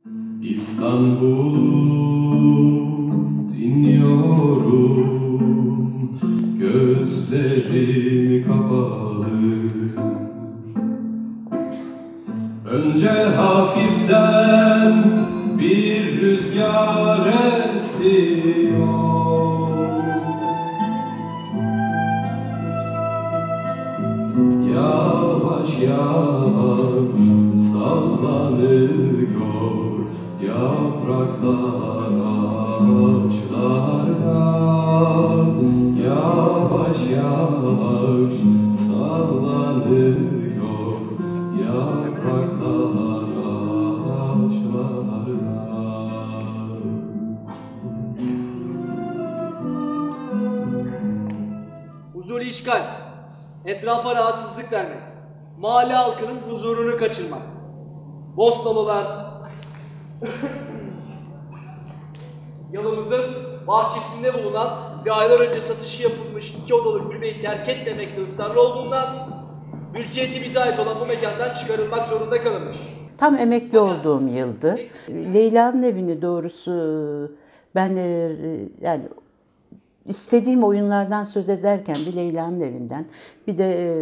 İstanbul'u dinliyorum, gözlerim kapalı. Önce hafiften bir rüzgar esiyor, yavaş yavaş sallanıyor yapraklar ağaçlardan, yavaş yavaş sallanıyor yapraklar ağaçlardan. Huzur işgal, etrafa rahatsızlık vermek, mahalle halkının huzurunu kaçırmak. Bosnalılar yalımızın bahçesinde bulunan ve aylar önce satışı yapılmış 2 odalı kulübeyi terk etmemekte ısrarlı olduğundan mülkiyeti bize ait olan bu mekandan çıkarılmak zorunda kalınmış. Tam emekli olduğum yıldı. Leyla'nın evini doğrusu ben yani istediğim oyunlardan söz ederken bir Leyla'nın evinden, bir de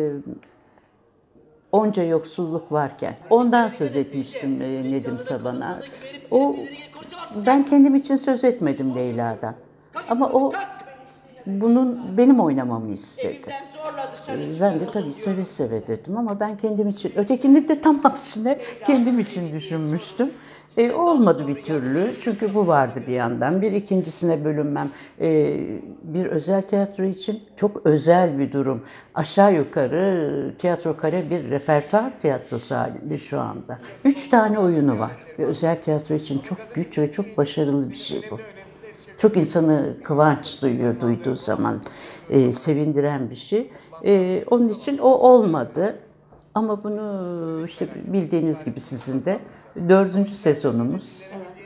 onca yoksulluk varken ondan söz etmiştim Nedim Saban'a. Ben kendim için söz etmedim Leyla'dan. Ama o bunun benim oynamamı istedi. Ben de tabii seve seve dedim ama ben kendim için, ötekini de tam aksine kendim için düşünmüştüm. Olmadı bir türlü çünkü bu vardı bir yandan. Bir ikincisine bölünmem. Bir özel tiyatro için çok özel bir durum. Aşağı yukarı tiyatro kare bir repertuar tiyatrosu halinde şu anda. 3 tane oyunu var ve özel tiyatro için çok güç ve çok başarılı bir şey bu. Çok insanı kıvanç duyuyor duyduğu zaman, sevindiren bir şey. Onun için o olmadı. Ama bunu işte bildiğiniz gibi sizin de 4. sezonumuz.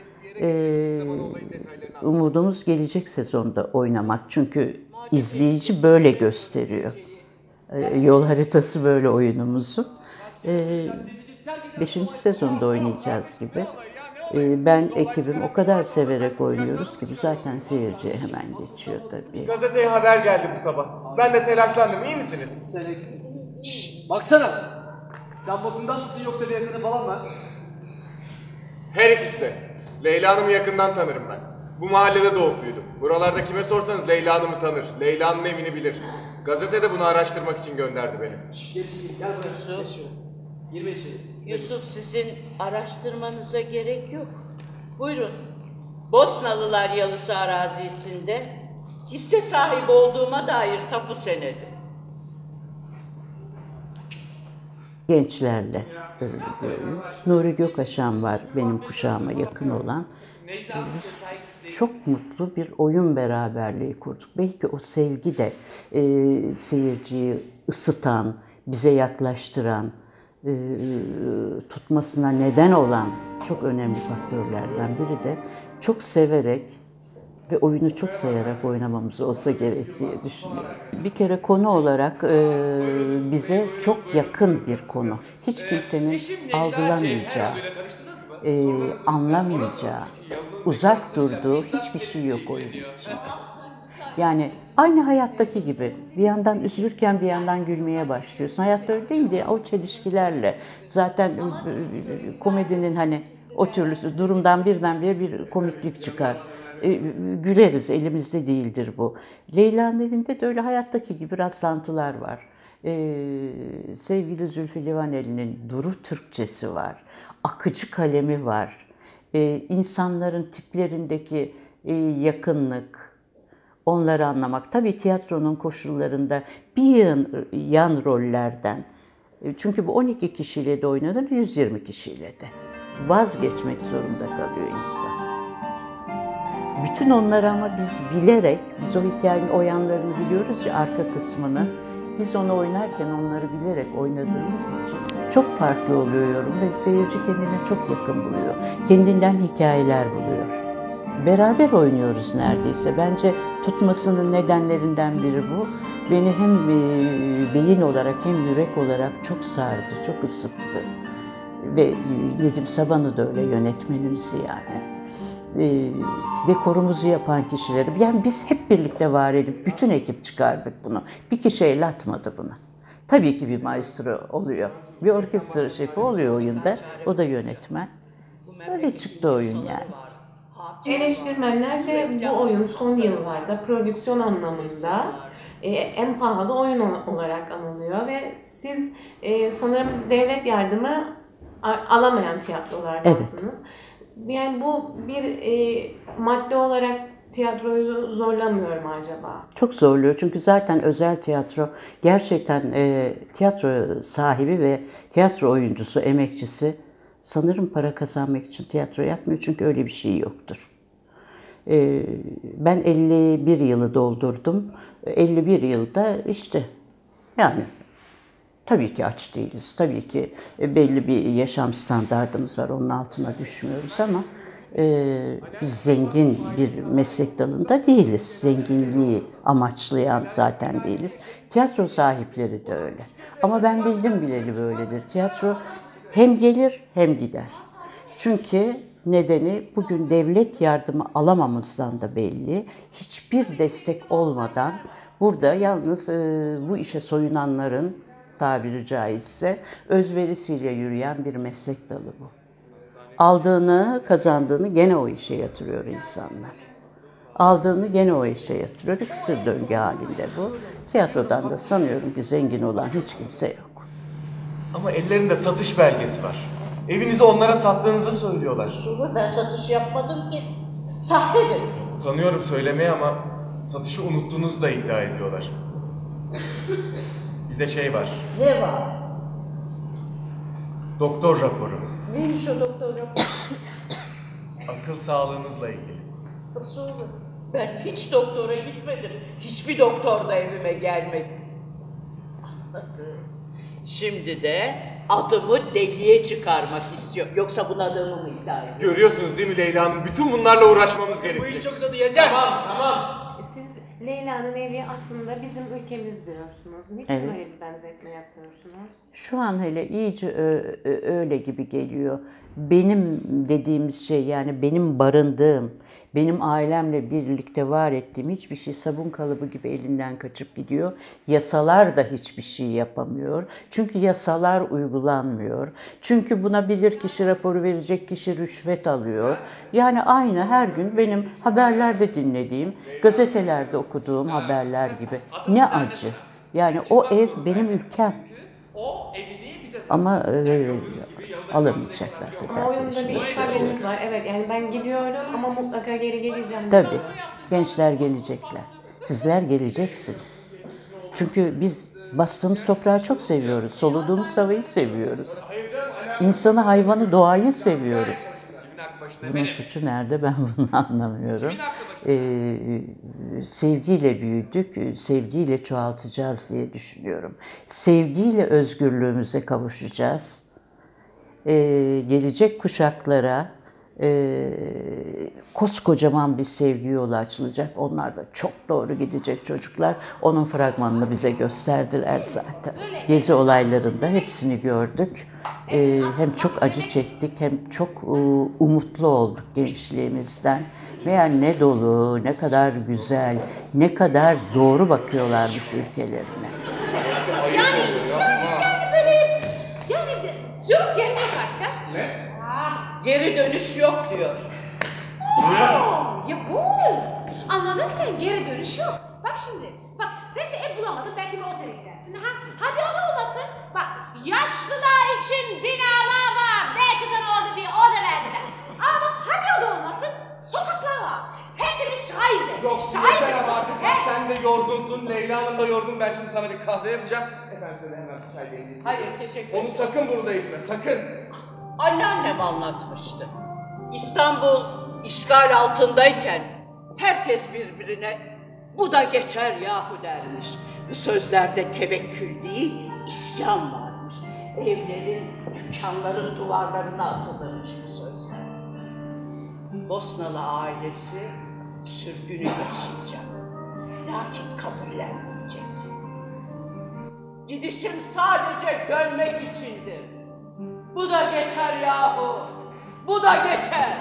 Umudumuz gelecek sezonda oynamak. Çünkü izleyici böyle gösteriyor. Yol haritası böyle oyunumuzun. 5. sezonda oynayacağız gibi. Ben ekibim o kadar severek oynuyoruz ki bu zaten seyirciye hemen geçiyor tabii. Gazeteye haber geldi bu sabah. Ben de telaşlandım. İyi misiniz? Sen eksin. Şşş, baksana! Sen basından mısın yoksa bir yakını falan mı? Her ikisi de. Leyla Hanım'ı yakından tanırım ben. Bu mahallede doğup büyüdüm. Buralarda kime sorsanız Leyla Hanım'ı tanır. Leyla'nın evini bilir. Gazete de bunu araştırmak için gönderdi beni. Şşş, gel içeri, gel buraya. Geç şöyle. Girme içeri. Yusuf, sizin araştırmanıza gerek yok. Buyurun. Bosnalılar Yalısı arazisinde hisse sahibi olduğuma dair tapu senedi. Gençlerle Nuri Gökaşan var benim kuşağıma yakın olan. Çok mutlu bir oyun beraberliği kurduk. Belki o sevgi de seyirciyi ısıtan, bize yaklaştıran, tutmasına neden olan çok önemli faktörlerden biri de çok severek ve oyunu çok sayarak oynamamız olsa gerek diye düşünüyorum. Bir kere konu olarak bize çok yakın bir konu. Hiç kimsenin algılamayacağı, anlamayacağı, uzak durduğu hiçbir şey yok oyunun içinde. Yani aynı hayattaki gibi bir yandan üzülürken bir yandan gülmeye başlıyorsun. Hayatta öyle değil mi? O çelişkilerle zaten komedinin hani o türlü durumdan birdenbire bir komiklik çıkar. Güleriz, elimizde değildir bu. Leyla'nın evinde de öyle hayattaki gibi rastlantılar var. Sevgili Zülfü Livaneli'nin duru Türkçesi var. Akıcı kalemi var. İnsanların tiplerindeki yakınlık, onları anlamak. Tabii tiyatronun koşullarında bir yan rollerden, çünkü bu 12 kişiyle de oynanır, 120 kişiyle de vazgeçmek zorunda kalıyor insan. Bütün onları ama biz bilerek, biz o hikayenin o yanlarını biliyoruz ya, arka kısmını. Biz onu oynarken onları bilerek oynadığımız için çok farklı oluyor yorum ve seyirci kendine çok yakın buluyor. Kendinden hikayeler buluyor. Beraber oynuyoruz neredeyse. Bence tutmasının nedenlerinden biri bu. Beni hem beyin olarak hem yürek olarak çok sardı, çok ısıttı. Ve Nedim Saban'ı da öyle, yönetmenimizi yani. Dekorumuzu yapan kişileri, yani biz hep birlikte var edip bütün ekip çıkardık bunu. Bir kişi el atmadı buna. Tabii ki bir maestro oluyor, bir orkestra şefi oluyor oyunda, o da yönetmen. Öyle çıktı oyun yani. Eleştirmenlerce bu oyun son yıllarda prodüksiyon anlamında en pahalı oyun olarak anılıyor ve siz sanırım devlet yardımı alamayan tiyatrolardansınız. Yani bu bir madde olarak tiyatroyu zorlamıyor mu acaba? Çok zorluyor çünkü zaten özel tiyatro gerçekten tiyatro sahibi ve tiyatro oyuncusu, emekçisi sanırım para kazanmak için tiyatro yapmıyor çünkü öyle bir şey yoktur. Ben 51 yılı doldurdum. 51 yılda işte yani tabii ki aç değiliz. Tabii ki belli bir yaşam standardımız var. Onun altına düşmüyoruz ama biz zengin bir meslek dalında değiliz. Zenginliği amaçlayan zaten değiliz. Tiyatro sahipleri de öyle. Ama ben bildim bileli böyledir. Tiyatro hem gelir hem gider. Çünkü nedeni bugün devlet yardımı alamamızdan da belli. Hiçbir destek olmadan burada yalnız bu işe soyunanların tabiri caizse özverisiyle yürüyen bir meslek dalı bu. Aldığını, kazandığını gene o işe yatırıyor insanlar. Aldığını gene o işe yatırıyor. Bir kısır döngü halinde bu. Tiyatrodan da sanıyorum ki zengin olan hiç kimse yok. Ama ellerinde satış belgesi var. Evinizi onlara sattığınızı söylüyorlar. Şurada ben satış yapmadım ki. Sahtedir. Utanıyorum söylemeye ama satışı unuttuğunuzu da iddia ediyorlar. Bir de şey var. Ne var? Doktor raporu. Neymiş o doktor raporu? Akıl sağlığınızla ilgili. Nasıl olur? Ben hiç doktora gitmedim. Hiçbir doktor da evime gelmedi. Anladım. Şimdi de adımı deliye çıkarmak istiyor. Yoksa bunadığımı mı iddia ediyor? Görüyorsunuz değil mi Leyla Hanım? Bütün bunlarla uğraşmamız Bu iş gerekecek. çok uzadı, yeter. Siz Leyla'nın evi aslında bizim ülkemiz diyorsunuz. Niçin Evet. öyle bir benzetme yapıyorsunuz? Şu an hele iyice öyle gibi geliyor. Benim dediğimiz şey, yani benim barındığım, benim ailemle birlikte var ettiğim hiçbir şey sabun kalıbı gibi elinden kaçıp gidiyor. Yasalar da hiçbir şey yapamıyor. Çünkü yasalar uygulanmıyor. Çünkü buna bilirkişi raporu verecek kişi rüşvet alıyor. Yani aynı her gün benim haberlerde dinlediğim, gazetelerde okuduğum haberler gibi. Ne acı. Yani o ev benim ülkem. O evliliği bize Ama alamayacaklar tabii. Ama oyunda bir ifadeniz var. Evet, yani ben gidiyorum ama mutlaka geri geleceğim. Tabii. Gençler gelecekler. Sizler geleceksiniz. Çünkü biz bastığımız toprağı çok seviyoruz. Soluduğumuz havayı seviyoruz. İnsanı, hayvanı, doğayı seviyoruz. Bunun suçu nerede, ben bunu anlamıyorum. Sevgiyle büyüdük, sevgiyle çoğaltacağız diye düşünüyorum. Sevgiyle özgürlüğümüze kavuşacağız. Gelecek kuşaklara koskocaman bir sevgi yolu açılacak. Onlar da çok doğru gidecek çocuklar. Onun fragmanını bize gösterdiler zaten. Gezi olaylarında hepsini gördük. Hem çok acı çektik hem çok umutlu olduk gençliğimizden. Meğer ne dolu, ne kadar güzel, ne kadar doğru bakıyorlarmış ülkelerine. Yok geri yok artık. Ne? Geri dönüş yok diyor. Ya bu. Anladın sen, geri dönüş yok. Bak şimdi, bak sen de ev bulamadın, belki bir otele gidersin. Ha? Hadi o da olmasın. Bak, yaşlılar için binalar var. Belki sana orada bir oda verdiler. Ama hadi o da olmasın, sokaklar var. Tertemiz şahize. Yok yeter ama artık bak sen de yorgunsun, Leyla Hanım da yorgun. Ben şimdi sana bir kahve yapacağım. Efendim söyle hemen bir çay demleyin. Hayır, teşekkür ederim. Onu sakın burada içme, sakın. Anneannem anlatmıştı. İstanbul işgal altındayken herkes birbirine bu da geçer yahu dermiş. Bu sözlerde tevekkül değil, isyan varmış. Evlerin, dükkanların duvarlarına asılırmış bu sözler. Bosnalı ailesi sürgünü yaşayacak. Lakin kabullenmeyecek. Gidişim sadece dönmek içindir. Bu da geçer yahu. Bu da geçer.